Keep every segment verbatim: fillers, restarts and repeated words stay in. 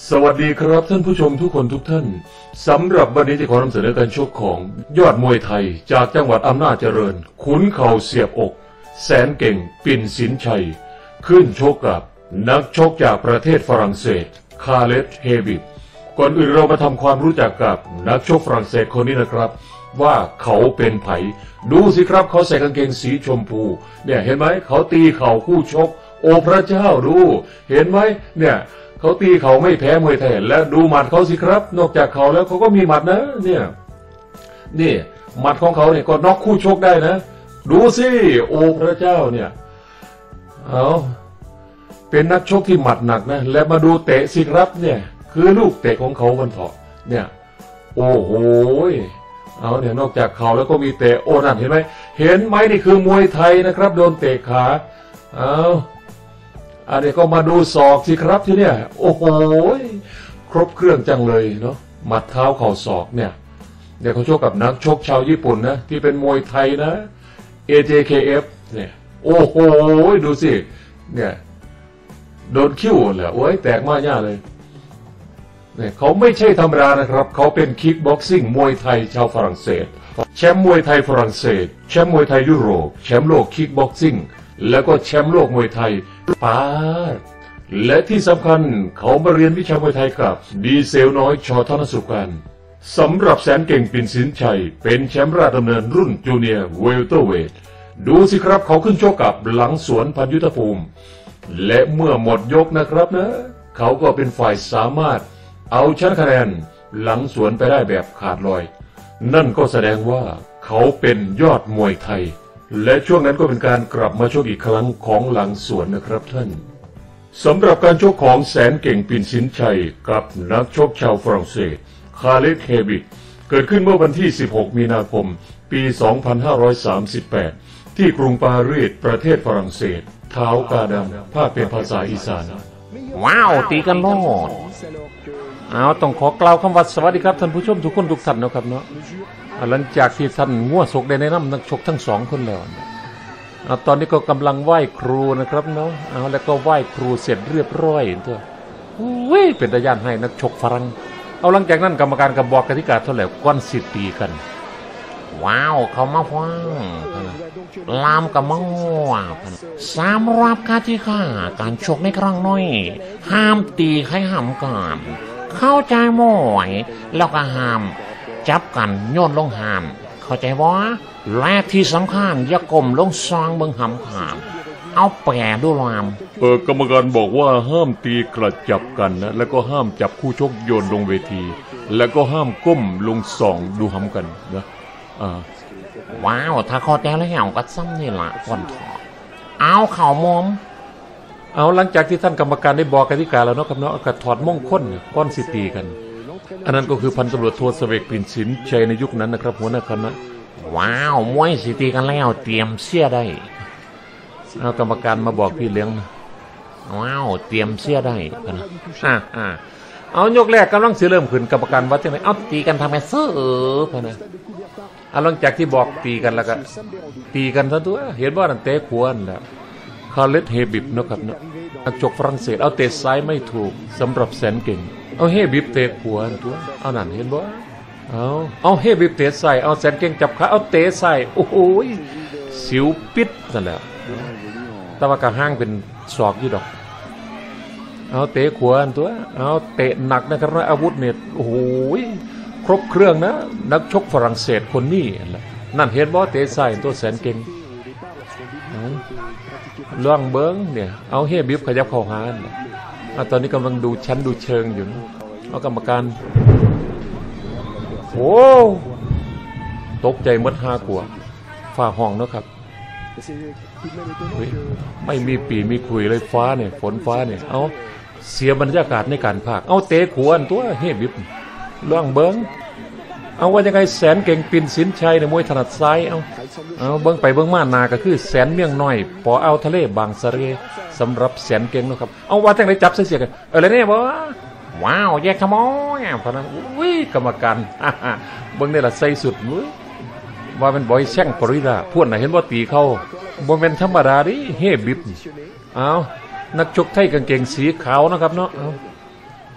สวัสดีครับท่านผู้ชมทุกคนทุกท่านสำหรับวันนี้จะขอนำเสนอการชกของยอดมวยไทยจากจังหวัดอำนาจเจริญขุนเข่าเสียบอกแสนเก่งปิ่นสินชัยขึ้นชกกับนักชกจากประเทศฝรั่งเศสคาเลตเฮบิบก่อนอื่นเรามาทำความรู้จักกับนักชกฝรั่งเศสคนนี้นะครับว่าเขาเป็นไผดูสิครับเขาใส่กางเกงสีชมพูเนี่ยเห็นไหมเขาตีเข่าคู่ชกโอ้พระเจ้าดูเห็นไหมเนี่ยเขาตีเขาไม่แพ้มวยไทยและดูหมัดเขาสิครับนอกจากเขาแล้วเขาก็มีหมัดนะเนี่ยนี่หมัดของเขาเนี่ยก็น็อกคู่ชกได้นะดูสิโอ้พระเจ้าเนี่ยเอาเป็นนักชกที่หมัดหนักนะและมาดูเตะสิครับเนี่ยคือลูกเตะของเขาวันเถาะเนี่ยโอ้โหเอาเนี่ยนอกจากเขาแล้วก็มีเตะโอ้นั่นเห็นไหมเห็นไหมนี่คือมวยไทยนะครับโดนเตะขาเอาอันนี้ก็มาดูศอกสิครับที่เนี่ยโอ้โหครบเครื่องจังเลยเนาะหมัดเท้าเข่าศอกเนี่ยเดี๋ยวเขาชกกับนักชกชาวญี่ปุ่นนะที่เป็นมวยไทยนะ เอ เจ เค เอฟ เนี่ยโอ้โหดูสิเนี่ยโดนคิ้วแหละโอ้ยแตกมากย่าเลยเนี่ยเขาไม่ใช่ธรรมดานะครับเขาเป็นคิกบ็อกซิ่งมวยไทยชาวฝรั่งเศสแชมป์มวยไทยฝรั่งเศสแชมป์มวยไทยยุโรปแชมป์โลกคิกบ็อกซิ่งแล้วก็แชมป์โลกมวยไทยปาดและที่สำคัญเขามาเรียนวิชามวยไทยกับดีเซลน้อยชอธนสุการสำหรับแสนเก่งปิ่นสินชัยเป็นแชมป์ราชดำเนินรุ่นจูเนียร์เวลเตอร์เวทดูสิครับเขาขึ้นชกกับหลังสวนพันยุทธภูมิและเมื่อหมดยกนะครับนะเขาก็เป็นฝ่ายสามารถเอาชนะคะแนนหลังสวนไปได้แบบขาดลอยนั่นก็แสดงว่าเขาเป็นยอดมวยไทยและช่วงนั้นก็เป็นการกลับมาชกอีกครั้งของหลังสวนนะครับท่านสำหรับการชกของแสนเก่งปิ่นสินชัยกับนักชกชาวฝรั่งเศสคาเลตเฮบิบเกิดขึ้นเมื่อวันที่สิบหกมีนาคมปีสองพันห้าร้อยสามสิบแปดที่กรุงปารีสประเทศฝรั่งเศสเท้ากาดำภาคเป็นภาษาอีสานว้าวตีกันโลดเอาต้องขอกล่าวคำว่าสวัสดีครับท่านผู้ชมทุกคนทุกท่านนะครับเนาะหลังจากที่ท่านง่วสกได้แนะนำนักชกทั้งสองคนแล้วเอาตอนนี้ก็กำลังไหว้ครูนะครับเนาะเอาแล้วก็ไหว้ครูเสร็จเรียบร้อยตัวอุ้ยเป็นตาย่านให้นักชกฝรั่งเอาหลังจากนั้นกรรมการก็บอกกติกาเท่าไหร่ก้อนสิตีกันว้าวเขามาฟังลามกับมังว่าสามรับคาที่ข้าการชกในครั้งน้อยห้ามตีให้ห้ามกันเข้าใจหมอยแล้วก็ห้ามจับกันโยนลงหามเข้าใจว่าและที่สำคัญอย่ากลมลงซองเบิ่งหำขามเอาแปรดูลามเออกรรมการบอกว่าห้ามตีกระจับกันนะแล้วก็ห้ามจับคู่ชกโยนลงเวทีแล้วก็ห้ามก้มลงส่องดูหำกันนะอ่าว้าวถ้าข้อแต้แล้วก็ซ้ำนี่ละก่อนถอดเอาเข่ามอมเอาหลังจากที่ท่านกรรมการได้บอกกติกาแล้วเนาะครับเนาะก็ถอดมงคลก้อนสิตีกันอันนั้นก็คือพันตำรวจโทเสวกปิ่นสินชัยในยุคนั้นนะครับหัวหน้าคณะว้าวมวยสิตีกันแล้วเตรียมเสียได้เอากรรมการมาบอกพี่เลี้ยงว้าวเตรียมเสียได้นะอ่าอ่าเอายกแรกกำลังเสียเริ่มขึ้นกรรมการวัดจังไหนเอาตีกันทำไมเสื้อพะนะเอาหลังจากที่บอกตีกันแล้วก็ตีกันซะตัวเห็นว่านั่นเตะขวานแล้วคาเลตเฮบิบนะครับเนาะนักชกฝรั่งเศสเอาเตะซ้ายไม่ถูกสำหรับแสนเก่งเอาเฮบิบเตะขวานตัวเอานั่นเห็นบ่เอาเอาเฮบิบเตะใส่เอาแสนเก่งจับขาเอาเตะใส่โอ้โหสิวปิดซะแล้วแต่ว่ากระห้างเป็นศอกอยู่ดอกเอาเตะขวานตัวเอาเตะหนักนะครับอาวุธเนี่ยโอ้โหครบเครื่องนะนักชกฝรั่งเศสคนนี้นั่นเห็นบ่เตะใส่ตัวแสนเก่งล่องเบิ้งเนี่ยเอาเฮบิบขยับเข้าหาตอนนี้กำลังดูชั้นดูเชิงอยู่เอากรรมการโอ้ตกใจมดห้ากว่าฝ่าห้องนะครับไม่มีปีมีคุยเลยฟ้าเนี่ยฝนฟ้าเนี่ยเอาเสียบรรยากาศในการพากเอาเตะขวานตัวเฮบิบล่องเบิ้งเอาว่ายังไงแสนเก่งปิ่นสินชัยในมวยถนัดซ้ายเอาเอาเบิ้งไปเบิ้งมานาก็คือแสนเมี่ยงน้อยปอเอาทะเลบางสะเรสำหรับแสนเก่งนะครับเอาว่าจังไหนจับเสียกันอะไรเนี่ยบ่ว้าวแยกขโมยพนันอุ้ยกรรมการเบิ้งนี่ละใส่สุดว่าเป็นบอยแช่งปริดาพูดไหนเห็นว่าตีเข้าบ่เป็นธรรมดาดิเฮบิบเอานักชกไทยกางเกงสีขาวนะครับเนาะ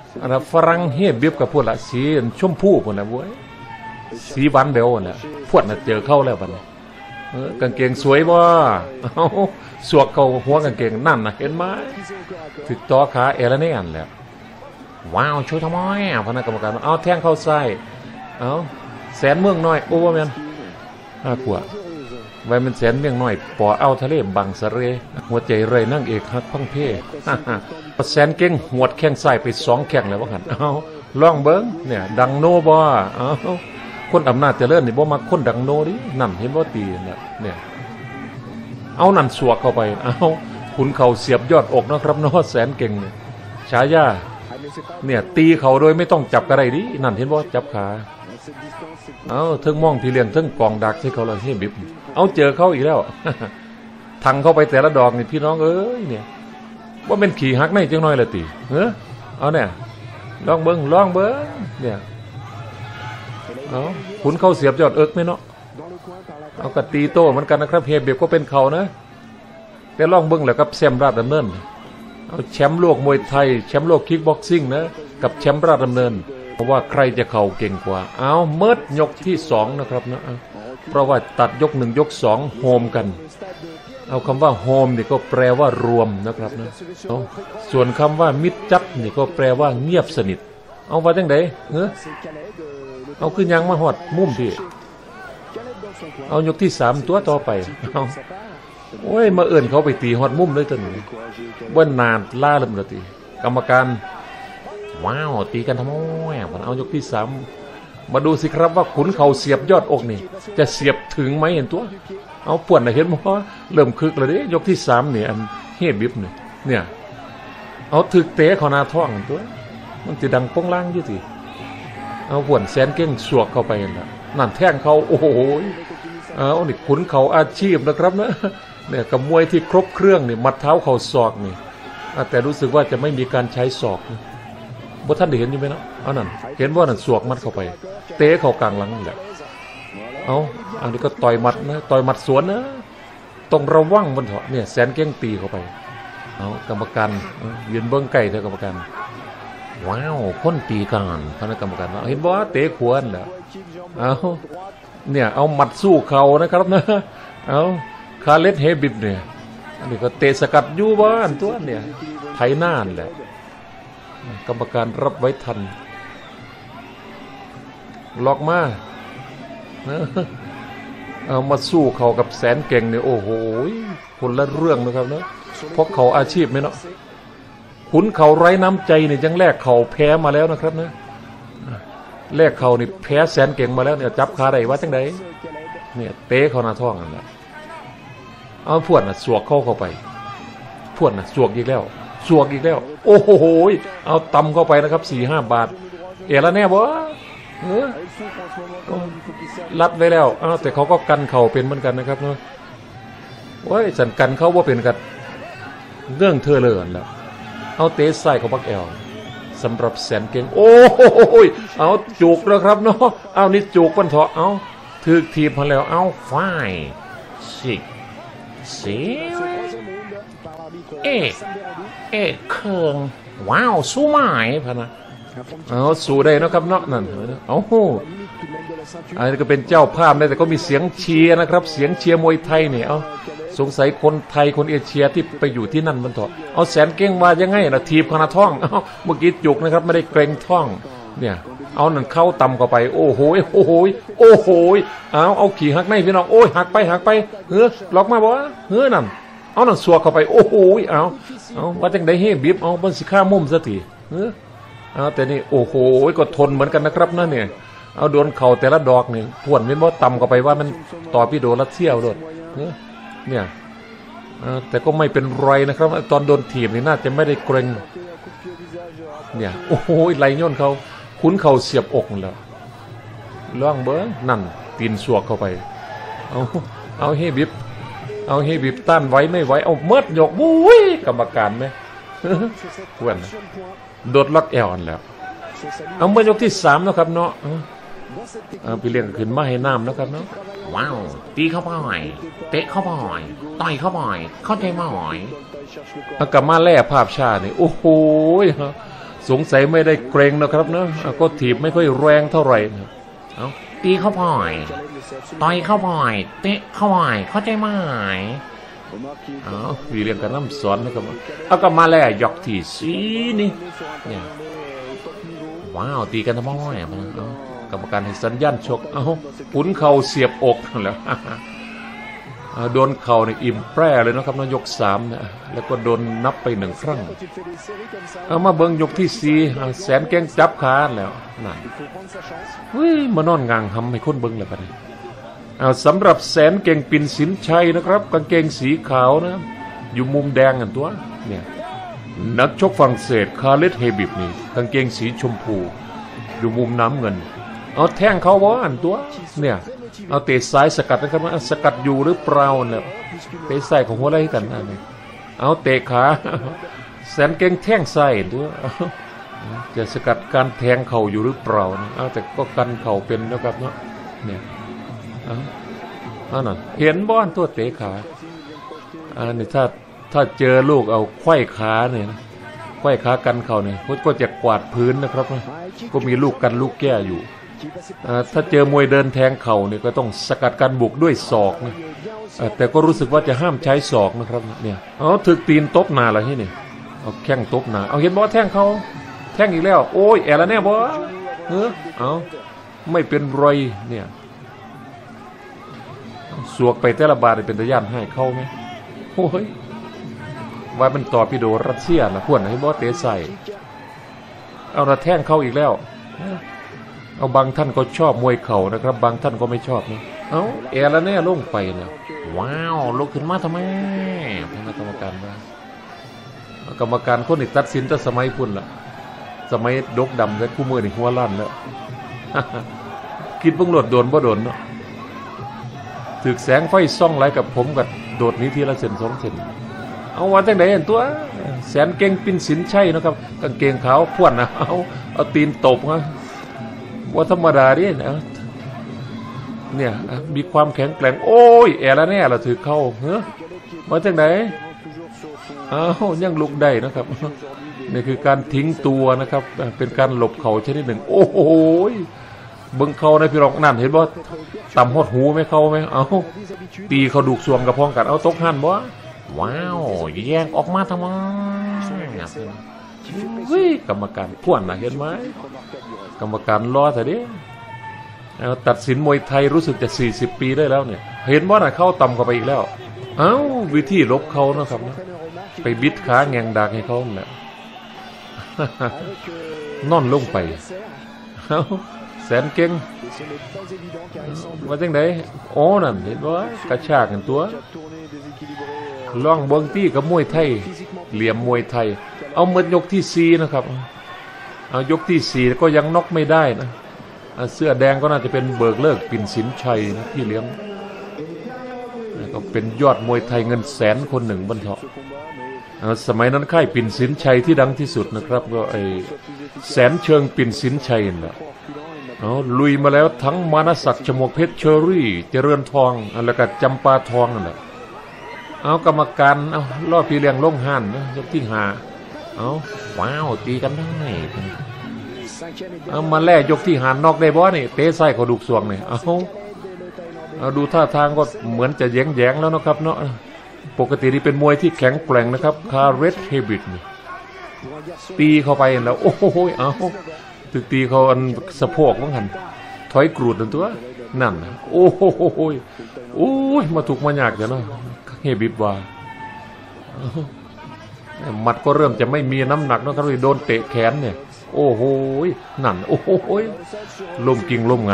อันนั้นฝรั่งเฮเบียบกับพวกละสีชมพูพวกละบ้วยสีบานเบลน่ะพวกน่ะเจอเข้าแล้วบัดนี้เออกางเกงสวยบ่เอาสวกเข้าหัวกางเกงนั่นน่ะเห็นไหมถึกต่อขาเอลเนียนแล้วว้าวช่วยทำไมพนักกรรมการเอาแทงเข้าใส่เอาแสนเมืองน้อยโอ้ว่าแม่นน่ากลัวไว้มันแสนเมืองน้อยปอเอาทะเลบังสะเรหัวใจเรยนั่งเอกฮักพังเพแสนเก่งหวดแข้งใส่ไปสองแข้งแล้วว่าหันเอาล่องเบิ้งเนี่ยดังโนบ่เอาคนอำนาจเจริญนี่บ่มาคนดังโนดินั่นเห็นบ่ตีเนี่ยเอานั่นสวกเข้าไปเอาขุนเข่าเสียบยอดอกนะครับเนาะแสนเก่งเนี่ยฉายาเนี่ยตีเขาโดยไม่ต้องจับกระไรดินั่นเห็นบ่จับขาเอาเทิงมองพี่เลี้ยงเทิงกองดักใช้เขาเลยให้บิบเอาเจอเขาอีกแล้วทังเข้าไปแต่ละดอกนี่พี่น้องเอ้ยเนี่ยว่าเป็นขี่หักในจังน้อยละตีเฮ้อเอาเนี่ยลองเบิ้งลองเบิ้งเนี่ยเอาขุนเข้าเสียบยอดเอิกไหมเนาะเอากระตีโต้เหมือนกันนะครับเฮเบียบก็เป็นเขานะแต่ลองเบิ้งแหละกับแชมป์ราชดำเนินเอาแชมป์โลกมวยไทยแชมป์โลกคิกบ็อกซิ่งนะกับแชมป์ราชดำเนินเพราะว่าใครจะเข่าเก่งกว่าเอาเมิดยกที่สองนะครับนะเพราะว่าตัดยกหนึ่งยกสองโฮมกันเอาคำว่าโฮมนี่ก็แปลว่ารวมนะครับนะส่วนคำว่ามิดจัดนี่ก็แปลว่าเงียบสนิทเอาว่าจังไดเฮ้อเอาขึ้นยังมาหอดมุมพี่เอายกที่สามตัวต่อไปเอาโอ้ยมาเอื่นเขาไปตีหอดมุมเลยตัวนี้ว่านานล่าเริ่มเลยตีกรรมการว้าวตีกันทำไมเอายกที่สามมาดูสิครับว่าขุนเขาเสียบยอดอกนี่จะเสียบถึงไหมเห็นตัวเอาปวดนะเห็นมั้ยเริ่มคึกเลยดิยกที่สามเนี่ยอันเฮบิบเนี่ยเนี่ยเอาถึกเตะขนาท้องตัวมันจะดังป้องล่างยี่สิเอาปวดแสนเก่งสวกเข้าไปนั่นนั่นแท่งเขาโอ้โหเอานี่ขุนเขาอาชีพนะครับนะเนี่ยกับมวยที่ครบเครื่องนี่มัดเท้าเข่าศอกนี่แต่รู้สึกว่าจะไม่มีการใช้ศอกบ่ท่านได้เห็นอยู่ไหมเนาะเอานั่นเห็นว่านั่นสวกมัดเข้าไปเตะเข้ากลางหลังนี่แหละเอาอันนี้ก็ต่อยมัดนะต่อยมัดสวนนะต้องระวังบนเถาะเนี่ยแสนเก้งตีเข้าไปเอากรรมการยืนเบิ้งไก่เถอะกรรมการว้าวคนตีกันคณะกรรมการเห็นบ่เตะขวานแล้วเอาเนี่ยเอามัดสู้เขานะครับนะเอาคาเลสเฮบิบเนี่ยอันนี้ก็เตะสกัดอยู่บ้านตัวเนี่ยไถหน้าแหละกรรมการรับไว้ทันล็อกมาเอามาสู้เขากับแสนเก่งเนี่ยโอ้โหคนละเรื่องนะครับเนาะเพราะเขาอาชีพไหมเนาะขุนเขาไร้น้ำใจเนี่ยยังแลกเขาแพ้มาแล้วนะครับนะแลกเขานี่แพ้แสนเก่งมาแล้วเนี่ยจับขาได้ว่าจังไดเนี่ยเตะเขาหน้าท้องนั่นแหละเอาพวดน่ะสวกเข้าเข้าไปพวดน่ะสวกอีกแล้วสวกอีกแล้วโอ้โหเอาตำเข้าไปนะครับสี่ห้าบาทเอละแน่บ่เออรัดไว้แล้วอ้าวแต่เขาก็กันเข่าเป็นเหมือนกันนะครับเนาะโอ้ยสันกันเขาว่าเป็นกันเรื่องเธอเลยแล้วเอาเตะใส่เขาบักแอลสำหรับแสนเก่งโอ้ยเอาจุกแล้วครับเนาะเอานี่จุกปันเถาะเอาถือทีบมาแล้วเอาไฟสิเสียเอ๊ะเอ๊ะเคืองว้าวสู้ไหมพะนะเอาสู้ได้นะครับเนาะนั่นเอาอันนี้ก็เป็นเจ้าภาพได้แต่ก็มีเสียงเชียร์นะครับเสียงเชียร์มวยไทยเนี่ยเอาสงสัยคนไทยคนเอเชียที่ไปอยู่ที่นั่นมันเถอะเอาแสนเก่งมายังไงนะทีบขนาดท้องเอาเมื่อกี้จุกนะครับไม่ได้เกรงท้องเนี่ยเอานั่นเข้าต่ำเข้าไปโอ้โหโอ้โหโอ้โหเอาเอาขี่หักในพี่น้องโอ้ยหักไปหักไปเฮ้อล็อกมาบ่เฮ้อนั่นเอานั่นสัวเข้าไปโอ้โหเอาเอาว่าจังได้เฮ้บีบเอาบนสิข้ามุมซะทีเฮ้อเอาแต่นี่โอ้โหก็ทนเหมือนกันนะครับนั่นเนี่ยเอาโดนเข่าแต่ละดอกนี่พวนเป็นว่าต่ำเข้าไปว่ามันต่อพี่โดนรัดเที่ยวด้วยเนี่ยแต่ก็ไม่เป็นไรนะครับตอนโดนถีบนี่น่าจะไม่ได้เกรงเนี่ยโอ้โหไหลย่นเขาคุ้นเข่าเสียบอกแล้วล่องเบิ้งนั่นตีนสวกเข้าไปเอาเอาเฮบิบเอาเฮบิบต้านไว้ไม่ไหวเอาเมิดหยกบุ้ยกรรมการไหมกวนโดดล็อกแอลแล้วเอาเมื่อยกที่สามนะครับเนาะเอาไปเลี้ยงขึ้นมาให้น้ำนะครับเนาะว้าวตีเข้าไปเตะเข้าไปต่อยเข้าไปเข้าใจมาหอยเอากลับมาแล่ภาพชาตินี่โอ้โหสงสัยไม่ได้เกรงนะครับเนาะก็ถีบไม่ค่อยแรงเท่าไหร่เอาตีเข้าพ่อยต่อยเข้าพ่อยเตะเข้าพ่อยเข้าใจไหมเอาวีเรียงกันน้ำสอนนะครับเอาก็มาแล้วยกที่สีนี่เนี่ยว้าวตีกันทำไมเอากรรมการให้สัญญาณชกเอาขุนเข่าเสียบอกแล้วโดนเข่าในอิ่มแปร่เลยนะครับนายกสามนะแล้วก็โดนนับไปหนึ่งครั้งเอามาเบิ้งยกที่สี่แสนแกงจับขาแล้วนั่นเฮ้ยมานอนงางทำให้คนเบิ้งเลยปะเนี่ยเอาสำหรับแสนเก่งปิ่นสินชัยนะครับกางเกงสีขาวนะอยู่มุมแดงกันตัวเนี่ยนักชกฝรั่งเศสคาเลตเฮบิบนี่กางเกงสีชมพูอยู่มุมน้ำเงินเอาแท่งเขาว่าอันตัวเนี่ยเอาเตะซ้ายสกัดนะครับว่าสกัดอยู่หรือเปล่าเนี่ยเตะใส่ของหัวไหล่กันอันนี้เอาเตะขาแสนเก่งแท่งใส่ตัวจะสกัดการแทงเข่าอยู่หรือเปล่าเอาแต่ก็กันเข่าเป็นนะครับเนาะเนี่ยเอาอันนั้นเห็นบ้านตัวเตะขาอันนี้ถ้าถ้าเจอลูกเอาไขว้ขาเนี่ยไขว้ขากันเข่าเนี่ยก็จะกวาดพื้นนะครับก็มีลูกกันลูกแก้อยู่ถ้าเจอมวยเดินแทงเข่าเนี่ยก็ต้องสกัดการบุกด้วยศอกนะแต่ก็รู้สึกว่าจะห้ามใช้ศอกนะครับเนี่ยเอาถึกตีนตบหนาอะไรที่นี่เอาแข้งตบหนาเอาเห็นบอสแท่งเขาแท่งอีกแล้วโอ้ยแอละแน่บอสเออเอาไม่เป็นไรเนี่ยสวกไปแต่ละบาทเป็นตะย่านให้เข้าไหมโอ้ยว่าเป็นต่อพิโดรัสเซียนะพวกไหนบอสเตะใส่เอาระแท่งเข้าอีกแล้วเอาบางท่านก็ชอบมวยเข่านะครับบางท่านก็ไม่ชอบนะเอาแอร์แล้วแน่ลงไปแล้วว้าวลุกขึ้นมาทำไมคณะกรรมการว่ากรรมการคนนี้ตัดสินแต่สมัยพุ่นละสมัยดกดำแล้วคู่มือนี่หัวลั่นแล้วคิดเพิ่งโดดโดนบ่โดนเนาะถึกแสงไฟส่องไหลกับผมกับโดดนี้ทีละเซนสองเซนเอาวันจังไหนเห็นตัวแสนเก่งปิ่นสินชัยนะครับกางเกงขาวพ่วนนะเอาเอาตีนตบฮะว่าธรรมดาดิเนี่ยมีความแข็งแกร่งโอ้ยแอร์แล้วแน่เราถือเข้าเฮ้ยมาจากไหนอ้าวยังลุกได้นะครับนี่คือการทิ้งตัวนะครับเป็นการหลบเข่าชนิดหนึ่งโอ้โหเบิ้งเข่าในพี่รองนั่นเห็นบ่ต่ำหดหูไหมเข่าไหมเอาตีเขาดูกสวงกับพ้องกันเอาตกหันบ่ว้าวแยกออกมาทำไมเฮ้ยกรรมการพ่วนนะเห็นไหมกรรมการรอแต่เดียวตัดสินมวยไทยรู้สึกจะสี่สิบปีได้แล้วเนี่ยเห็นว่าน่ะเข้าต่ำเข้าไปอีกแล้วเอ้าวิธีลบเขานะครับไปบิดขาแงงดากให้เขาเนี่ยนอนลงไปเอ้าแสนเก่งว่าจังไดโอ้นั่นเห็นว่ากระชากกันตัวล่องเบิ้งตี้กับมวยไทยเหลี่ยมมวยไทยเอาเมื่อยกที่สี่นะครับเอายกที่สี่ก็ยังน็อกไม่ได้นะเสื้อแดงก็น่าจะเป็นเบิกเลิกปิ่นสินชัยนะที่เลี้ยงก็เป็นยอดมวยไทยเงินแสนคนหนึ่งบนเถาะสมัยนั้นค่ายปิ่นสินชัยที่ดังที่สุดนะครับก็ไอแสนเชิงปิ่นสินชัยนั่นแหละเอาลุยมาแล้วทั้งมานศักดิ์จมวกเพชรเชอรี่เจริญทองแล้วก็จำปาทองนั่นแหละเอากรรมการเอาล่อพี่เลี้ยงล่งหันนะยกที่หาเอาว้าวตีกันได้เอามาแล่ยกที่หานนอกได้บ่นี่เตะไส้เขาดุกสวงเนี่ยเอาเอาดูท่าทางก็เหมือนจะแย้งแย้งแล้วนะครับเนาะปกตินี่เป็นมวยที่แข็งแกร่งนะครับคาเรตเฮบิตตีเข้าไปแล้วโอ้โหเอาถึกตีเขาอันสะโพกว่างันถอยกรูดตัวตัวนั่นโอ้โหโอ้ยมาถูกมาหยากเดี๋ยวเนาะเฮบิตว่าหมัดก็เริ่มจะไม่มีน้ำหนักนะครับโดนเตะแขนเนี่ยโอ้โหนั่นโอ้โหล้มกิ่งล้มไง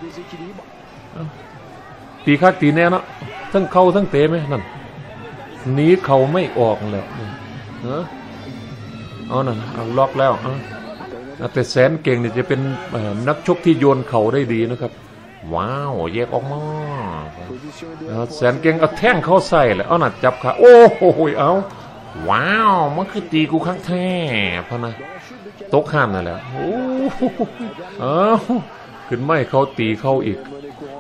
ตีคักตีแน่เนาะทั้งเข่าทั้งเตะไหมนั่นหนีเข่าไม่ออกเลยเออเอานั่นเอาล็อกแล้วแต่แสนเก่งเนี่ยจะเป็นนักชกที่โยนเข่าได้ดีนะครับว้าวแยกออกมาแสนเก่งเอาแท่งเข้าใส่เลยเอาหนัดจับขาโอ้โหเอาว้าวมันคือตีกูข้างแท้พะนะตกห้ามนั่นแหละโอ้เอาขึ้นไม่เขาตีเข้าอีก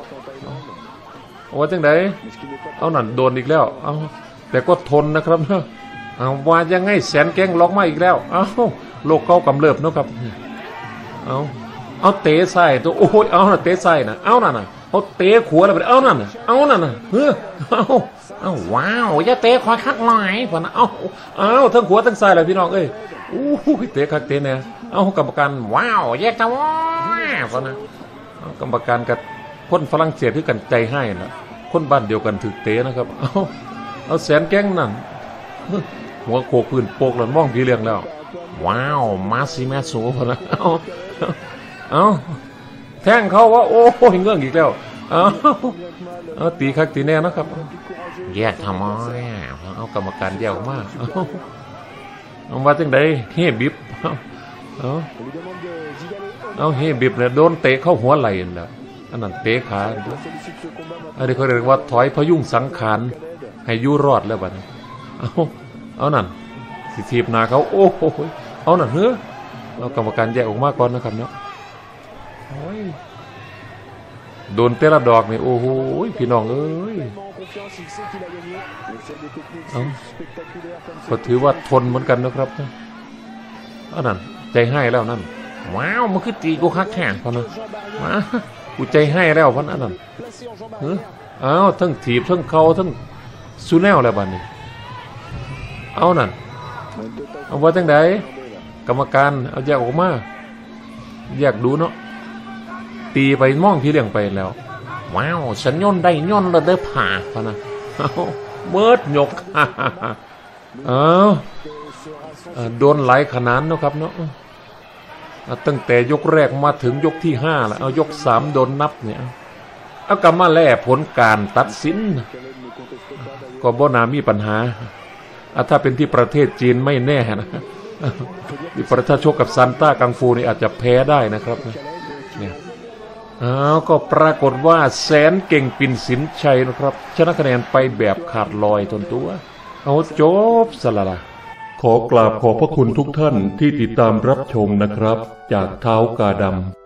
ว่าจังไดเอาหนัดโดนอีกแล้วเอาแต่ก็ทนนะครับเนาะเอาว่ายังไงแสนเก่งล็อกมาอีกแล้วเอาโรคเก้ากำเริบเนาะครับเอาเอาเตะใส่ตัวโอ้ยเอาน่ะเตะใส่น่ะเอานั่นน่ะเอาเตะขวาแล้วไปเอานั่นน่ะเอานั่นน่ะเฮ้อเอาเอาว้าวอย่าเตะคอยคักหน่อยพ่อนะเอาเอาทั้งขวาทั้งซ้ายเลยพี่น้องเอ้ยอู้เตะคักเตะเนี่ยเอากรรมการว้าวแยกจังว้าวพ่อนะกรรมการกับคนฝรั่งเศสที่กันใจให้นะคนบ้านเดียวกันถึกเตะนะครับเอาเอาแสนแก้งนั่นหัวโขกพื้นโปกแล้วมองพี่เลี้ยงแล้วว้าวมาซิแมสโซ่พ่อนะเอาเอาแทงเขาว่าโอ้ยเงื่อนอีกแล้วเอาเอาตีคักตีแน่นะครับแยกทำไมเอากรรมการแยกออกมาเอาเอามาจังไดเฮบิบเอาเอาเฮบิบเนี่ยโดนเตะเข้าหัวไหล่แล้วอันนั้นเตะขาอันนี้เขาเรียกว่าถอยพยุงสังขารให้อยู่รอดแล้วบัดนี้เอาเอานั่นสิทีบนาเขาโอ้โหเอานั่นเฮ้อเอากรรมการแยกออกมาก่อนนะครับเนาะโดนเตะละดอกนี่โอ้โหพี่น้องเอ้ยเอาก็ถือว่าทนเหมือนกันนะครับเอานั่นใจให้แล้วนั่นว้าวมันคือตีกูคักแข่งพอนะมากูใจให้แล้วพันอันนั้นเออเอาทั้งถีบทั้งเข่าทั้งซูแนลแล้วบ้านนี้เอานั่นเอาว่าจังไดกรรมการเอาแยกออกมาแยกดูเนาะตีไปมองพี่เลี้ยงไปแล้วว้าวฉันย่นได้ย่นแล้วเด้อผ่าพะนะเอาเมิดหยกเอาโดนไหลขนาดเนาะครับเนาะตั้งแต่ยกแรกมาถึงยกที่ห้าแล้วเอายกสามโดนนับเนี่ยเอากลับมาแล่ผลการตัดสินก็บ่นามีปัญหาถ้าเป็นที่ประเทศจีนไม่แน่นะที่ประเทศชกกับซันต้ากังฟูนี่อาจจะแพ้ได้นะครับเนี่ยอ้าวก็ปรากฏว่าแสนเก่งปิ่นสินชัยนะครับชนะคะแนนไปแบบขาดลอยทนตัวเอาจบสละละขอกราบขอบพระคุณทุกท่านที่ติดตามรับชมนะครับจากเท้ากาดำ